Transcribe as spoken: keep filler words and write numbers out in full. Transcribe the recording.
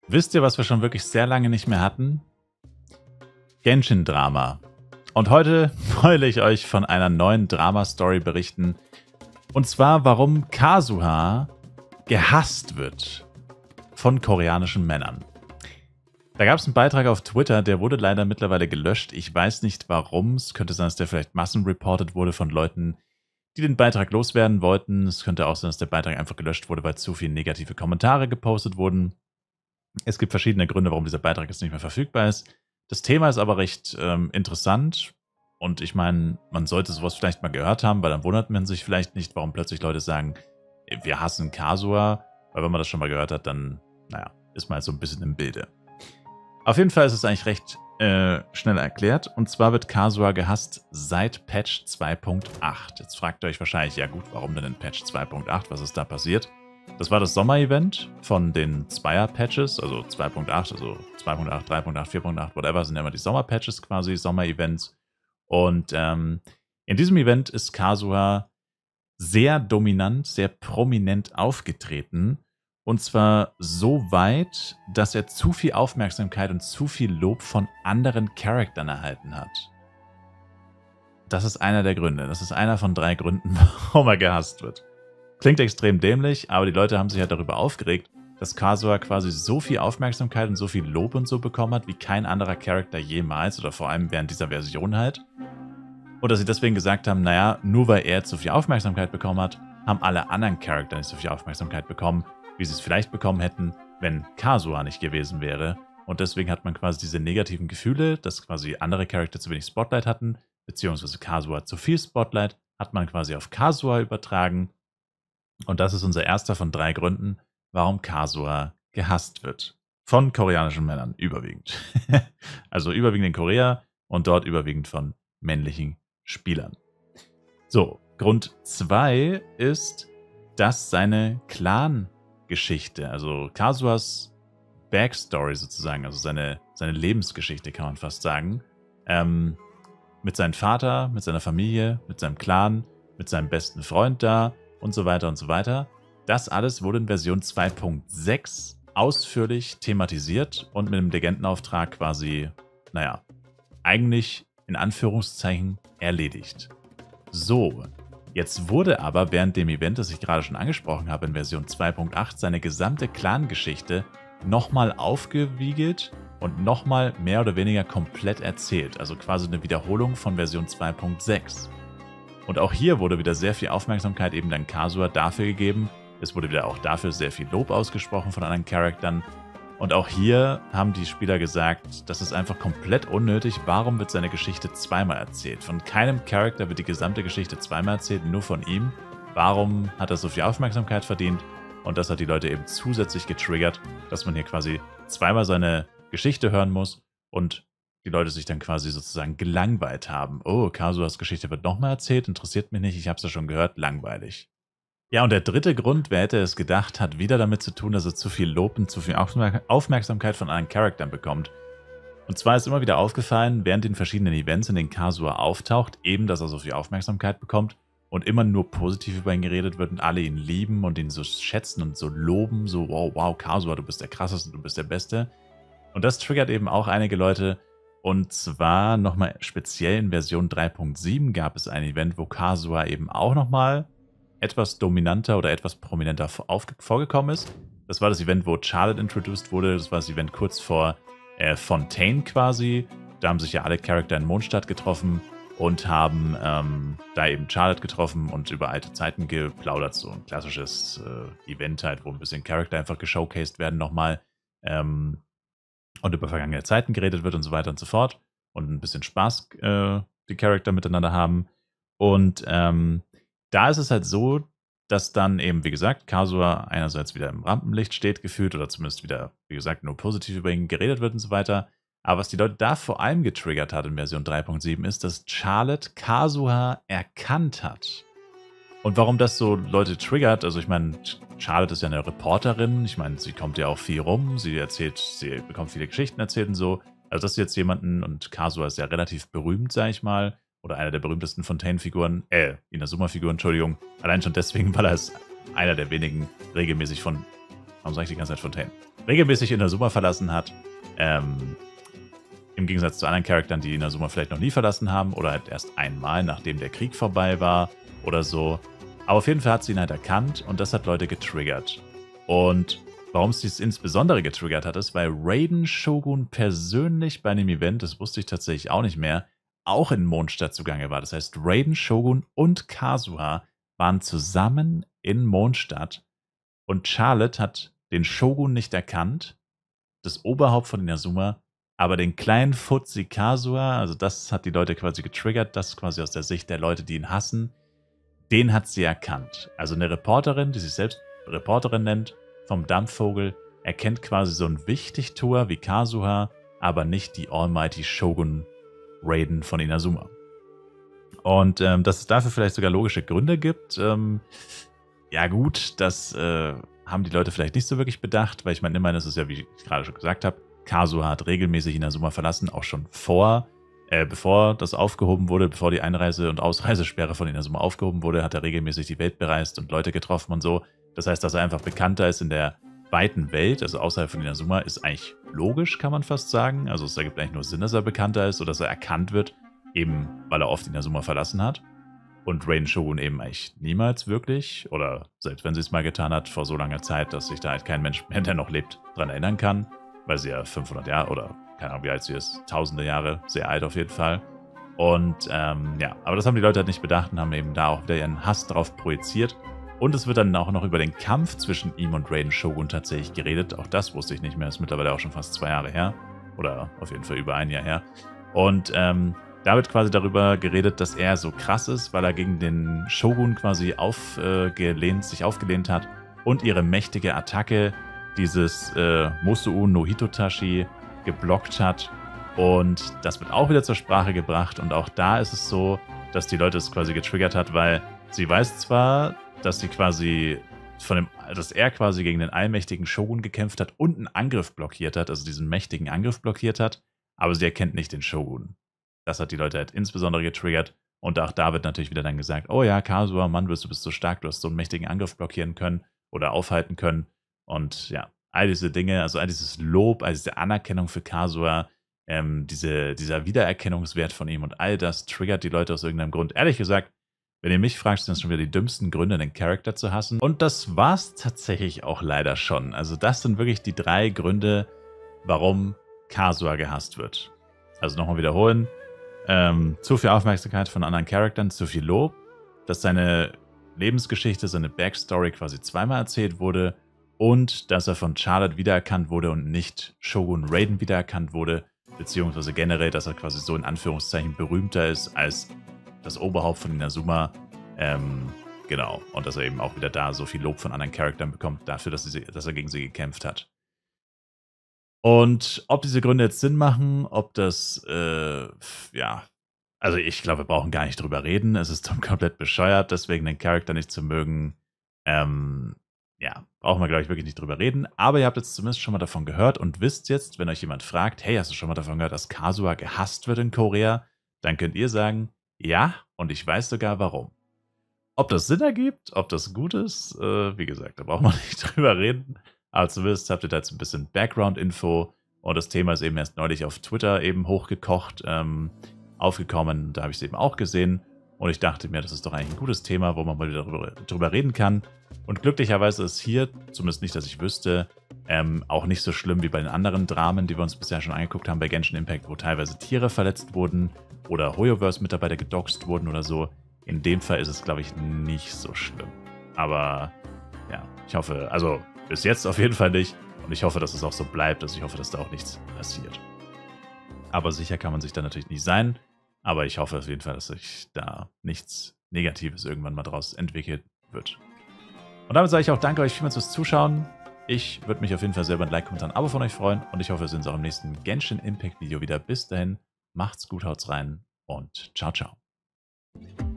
Wisst ihr, was wir schon wirklich sehr lange nicht mehr hatten? Genshin-Drama. Und heute wollte ich euch von einer neuen Drama-Story berichten. Und zwar, warum Kazuha gehasst wird von koreanischen Männern. Da gab es einen Beitrag auf Twitter, der wurde leider mittlerweile gelöscht. Ich weiß nicht warum. Es könnte sein, dass der vielleicht massenreported wurde von Leuten, die den Beitrag loswerden wollten. Es könnte auch sein, dass der Beitrag einfach gelöscht wurde, weil zu viele negative Kommentare gepostet wurden. Es gibt verschiedene Gründe, warum dieser Beitrag jetzt nicht mehr verfügbar ist. Das Thema ist aber recht ähm, interessant. Und ich meine, man sollte sowas vielleicht mal gehört haben, weil dann wundert man sich vielleicht nicht, warum plötzlich Leute sagen, wir hassen Kazuha. Weil wenn man das schon mal gehört hat, dann, naja, ist man halt so ein bisschen im Bilde. Auf jeden Fall ist es eigentlich recht äh, schnell erklärt. Und zwar wird Kazuha gehasst seit Patch zwei Punkt acht. Jetzt fragt ihr euch wahrscheinlich, ja gut, warum denn in Patch zwei Punkt acht? Was ist da passiert? Das war das Sommer-Event von den Zweier-Patches, also zwei Punkt acht, also zwei Punkt acht, drei Punkt acht, vier Punkt acht, whatever, sind ja immer die Sommer-Patches quasi, Sommer-Events. Und ähm, in diesem Event ist Kazuha sehr dominant, sehr prominent aufgetreten. Und zwar so weit, dass er zu viel Aufmerksamkeit und zu viel Lob von anderen Charaktern erhalten hat. Das ist einer der Gründe. Das ist einer von drei Gründen, warum er gehasst wird. Klingt extrem dämlich, aber die Leute haben sich halt darüber aufgeregt, dass Kazuha quasi so viel Aufmerksamkeit und so viel Lob und so bekommen hat, wie kein anderer Charakter jemals oder vor allem während dieser Version halt. Und dass sie deswegen gesagt haben, naja, nur weil er jetzt so viel Aufmerksamkeit bekommen hat, haben alle anderen Charakter nicht so viel Aufmerksamkeit bekommen, wie sie es vielleicht bekommen hätten, wenn Kazuha nicht gewesen wäre. Und deswegen hat man quasi diese negativen Gefühle, dass quasi andere Charakter zu wenig Spotlight hatten, beziehungsweise Kazuha zu viel Spotlight, hat man quasi auf Kazuha übertragen. Und das ist unser erster von drei Gründen, warum Kazuha gehasst wird. Von koreanischen Männern, überwiegend. Also überwiegend in Korea und dort überwiegend von männlichen Spielern. So, Grund zwei ist, dass seine Clan-Geschichte, also Kazuhas Backstory sozusagen, also seine, seine Lebensgeschichte kann man fast sagen, ähm, mit seinem Vater, mit seiner Familie, mit seinem Clan, mit seinem besten Freund da, und so weiter und so weiter. Das alles wurde in Version zwei Punkt sechs ausführlich thematisiert und mit einem Legendenauftrag quasi, naja, eigentlich in Anführungszeichen erledigt. So, jetzt wurde aber während dem Event, das ich gerade schon angesprochen habe, in Version zwei Punkt acht, seine gesamte Clan-Geschichte nochmal aufgewiegelt und nochmal mehr oder weniger komplett erzählt. Also quasi eine Wiederholung von Version zwei Punkt sechs. Und auch hier wurde wieder sehr viel Aufmerksamkeit eben dann Kazuha dafür gegeben. Es wurde wieder auch dafür sehr viel Lob ausgesprochen von anderen Charaktern. Und auch hier haben die Spieler gesagt, das ist einfach komplett unnötig. Warum wird seine Geschichte zweimal erzählt? Von keinem Charakter wird die gesamte Geschichte zweimal erzählt, nur von ihm. Warum hat er so viel Aufmerksamkeit verdient? Und das hat die Leute eben zusätzlich getriggert, dass man hier quasi zweimal seine Geschichte hören muss und die Leute sich dann quasi sozusagen gelangweilt haben. Oh, Kazuhas Geschichte wird nochmal erzählt, interessiert mich nicht, ich habe es ja schon gehört, langweilig. Ja, und der dritte Grund, wer hätte es gedacht, hat wieder damit zu tun, dass er zu viel Lob und zu viel Aufmerksamkeit von anderen Charaktern bekommt. Und zwar ist immer wieder aufgefallen, während den verschiedenen Events, in denen Kazuha auftaucht, eben, dass er so viel Aufmerksamkeit bekommt und immer nur positiv über ihn geredet wird und alle ihn lieben und ihn so schätzen und so loben, so wow, wow, Kazuha, du bist der Krasseste, du bist der Beste. Und das triggert eben auch einige Leute. Und zwar nochmal speziell in Version drei Punkt sieben gab es ein Event, wo Kazuha eben auch nochmal etwas dominanter oder etwas prominenter vorgekommen ist. Das war das Event, wo Charlotte introduced wurde. Das war das Event kurz vor äh, Fontaine quasi. Da haben sich ja alle Charakter in Mondstadt getroffen und haben ähm, da eben Charlotte getroffen und über alte Zeiten geplaudert. So ein klassisches äh, Event halt, wo ein bisschen Charakter einfach geshowcased werden nochmal. Ähm, und über vergangene Zeiten geredet wird und so weiter und so fort. Und ein bisschen Spaß äh, die Charakter miteinander haben. Und ähm, da ist es halt so, dass dann eben, wie gesagt, Kazuha einerseits wieder im Rampenlicht steht gefühlt oder zumindest wieder, wie gesagt, nur positiv über ihn geredet wird und so weiter. Aber was die Leute da vor allem getriggert hat in Version drei Punkt sieben ist, dass Charlotte Kazuha erkannt hat. Und warum das so Leute triggert, also ich meine, Charlotte ist ja eine Reporterin, ich meine, sie kommt ja auch viel rum, sie erzählt, sie bekommt viele Geschichten erzählt und so. Also das ist jetzt jemanden, und Kazuha ist ja relativ berühmt, sag ich mal, oder einer der berühmtesten Fontaine-Figuren, äh, Inazuma-Figuren, Entschuldigung, allein schon deswegen, weil er ist einer der wenigen regelmäßig von warum sage ich die ganze Zeit Fontaine? Regelmäßig Inazuma verlassen hat. Ähm, Im Gegensatz zu anderen Charakteren, die Inazuma vielleicht noch nie verlassen haben oder halt erst einmal, nachdem der Krieg vorbei war oder so. Aber auf jeden Fall hat sie ihn halt erkannt und das hat Leute getriggert. Und warum es dies insbesondere getriggert hat, ist, weil Raiden Shogun persönlich bei einem Event, das wusste ich tatsächlich auch nicht mehr, auch in Mondstadt zugange war. Das heißt, Raiden Shogun und Kazuha waren zusammen in Mondstadt und Charlotte hat den Shogun nicht erkannt, das Oberhaupt von Inazuma, aber den kleinen Fuzzy Kazuha, also das hat die Leute quasi getriggert, das quasi aus der Sicht der Leute, die ihn hassen, den hat sie erkannt. Also eine Reporterin, die sich selbst Reporterin nennt, vom Dampfvogel, erkennt quasi so einen Wichtigtuer wie Kazuha, aber nicht die Almighty Shogun Raiden von Inazuma. Und ähm, dass es dafür vielleicht sogar logische Gründe gibt, ähm, ja gut, das äh, haben die Leute vielleicht nicht so wirklich bedacht, weil ich meine, immerhin ist es ja, wie ich gerade schon gesagt habe, Kazuha hat regelmäßig Inazuma verlassen, auch schon vor, äh, bevor das aufgehoben wurde, bevor die Einreise- und Ausreisesperre von Inazuma aufgehoben wurde, hat er regelmäßig die Welt bereist und Leute getroffen und so. Das heißt, dass er einfach bekannter ist in der weiten Welt, also außerhalb von Inazuma, ist eigentlich logisch, kann man fast sagen. Also es ergibt eigentlich nur Sinn, dass er bekannter ist oder dass er erkannt wird, eben weil er oft Inazuma verlassen hat. Und Raiden Shogun eben eigentlich niemals wirklich, oder selbst wenn sie es mal getan hat, vor so langer Zeit, dass sich da halt kein Mensch mehr, der noch lebt, dran erinnern kann, weil sie ja fünfhundert Jahre oder keine Ahnung, wie alt sie ist, tausende Jahre, sehr alt auf jeden Fall. Und ähm, ja, aber das haben die Leute halt nicht bedacht und haben eben da auch wieder ihren Hass drauf projiziert. Und es wird dann auch noch über den Kampf zwischen ihm und Raiden Shogun tatsächlich geredet. Auch das wusste ich nicht mehr, ist mittlerweile auch schon fast zwei Jahre her. Oder auf jeden Fall über ein Jahr her. Und ähm, da wird quasi darüber geredet, dass er so krass ist, weil er gegen den Shogun quasi aufgelehnt, sich aufgelehnt hat und ihre mächtige Attacke, dieses äh, Mosu'u no Hitotashi, geblockt hat. Und das wird auch wieder zur Sprache gebracht. Und auch da ist es so, dass die Leute es quasi getriggert hat, weil sie weiß zwar, dass sie quasi von dem, dass er quasi gegen den allmächtigen Shogun gekämpft hat und einen Angriff blockiert hat, also diesen mächtigen Angriff blockiert hat, aber sie erkennt nicht den Shogun. Das hat die Leute halt insbesondere getriggert. Und auch da wird natürlich wieder dann gesagt, oh ja, Kazuha, Mann, du bist so stark, du hast so einen mächtigen Angriff blockieren können oder aufhalten können. Und ja, all diese Dinge, also all dieses Lob, all diese Anerkennung für Kazuha, ähm, diese, dieser Wiedererkennungswert von ihm und all das triggert die Leute aus irgendeinem Grund. Ehrlich gesagt, wenn ihr mich fragt, sind das schon wieder die dümmsten Gründe, den Charakter zu hassen. Und das war's tatsächlich auch leider schon. Also das sind wirklich die drei Gründe, warum Kazuha gehasst wird. Also nochmal wiederholen. Ähm, zu viel Aufmerksamkeit von anderen Charakteren, zu viel Lob, dass seine Lebensgeschichte, seine Backstory quasi zweimal erzählt wurde und dass er von Charlotte wiedererkannt wurde und nicht Shogun Raiden wiedererkannt wurde, beziehungsweise generell, dass er quasi so in Anführungszeichen berühmter ist als das Oberhaupt von Inazuma. Ähm, genau. Und dass er eben auch wieder da so viel Lob von anderen Charakteren bekommt, dafür, dass, sie, dass er gegen sie gekämpft hat. Und ob diese Gründe jetzt Sinn machen, ob das, äh, ja, also ich glaube, wir brauchen gar nicht drüber reden. Es ist komplett bescheuert, deswegen den Charakter nicht zu mögen. Ähm, ja, brauchen wir, glaube ich, wirklich nicht drüber reden. Aber ihr habt jetzt zumindest schon mal davon gehört und wisst jetzt, wenn euch jemand fragt, hey, hast du schon mal davon gehört, dass Kazuha gehasst wird in Korea? Dann könnt ihr sagen, ja, und ich weiß sogar warum. Ob das Sinn ergibt, ob das gut ist, äh, wie gesagt, da braucht man nicht drüber reden. Aber zumindest habt ihr da jetzt ein bisschen Background-Info. Und das Thema ist eben erst neulich auf Twitter eben hochgekocht, ähm, aufgekommen. Da habe ich es eben auch gesehen. Und ich dachte mir, das ist doch eigentlich ein gutes Thema, wo man mal wieder darüber, darüber reden kann. Und glücklicherweise ist hier, zumindest nicht, dass ich wüsste, ähm, auch nicht so schlimm wie bei den anderen Dramen, die wir uns bisher schon angeguckt haben bei Genshin Impact, wo teilweise Tiere verletzt wurden oder Hoyoverse-Mitarbeiter gedoxt wurden oder so. In dem Fall ist es, glaube ich, nicht so schlimm. Aber ja, ich hoffe, also bis jetzt auf jeden Fall nicht. Und ich hoffe, dass es auch so bleibt. Also ich hoffe, dass da auch nichts passiert. Aber sicher kann man sich da natürlich nicht sein. Aber ich hoffe auf jeden Fall, dass sich da nichts Negatives irgendwann mal draus entwickelt wird. Und damit sage ich auch danke euch vielmals fürs Zuschauen. Ich würde mich auf jeden Fall selber ein Like, Kommentar, ein Abo von euch freuen. Und ich hoffe, wir sehen uns auch im nächsten Genshin Impact Video wieder. Bis dahin, macht's gut, haut's rein und ciao, ciao.